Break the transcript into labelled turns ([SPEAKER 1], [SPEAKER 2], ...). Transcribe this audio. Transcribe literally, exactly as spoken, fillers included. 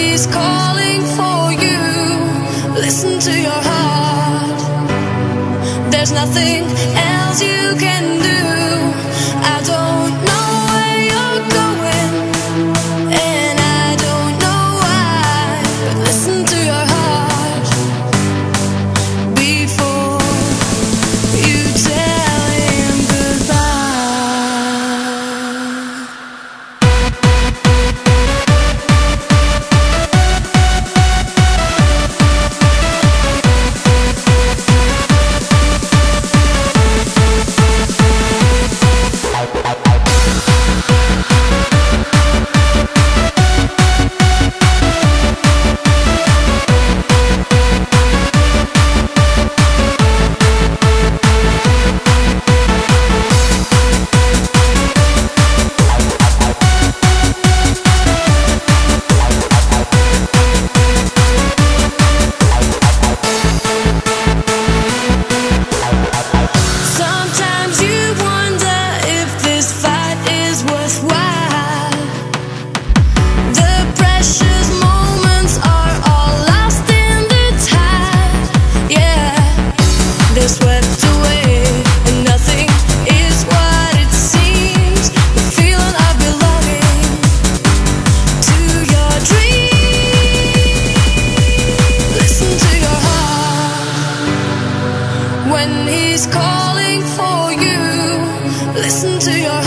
[SPEAKER 1] he's calling for you, listen to your heart. There's nothing else you can do. I don't know where you're going, and I don't know why, but listen to your heart before you tell him goodbye. Sometimes you wonder if this fight is worthwhile. The precious moments are all lost in the tide. Yeah, they're swept away, and nothing is what it seems. The feeling of belonging to your dream. Listen to your heart when he's calling for you. Listen to your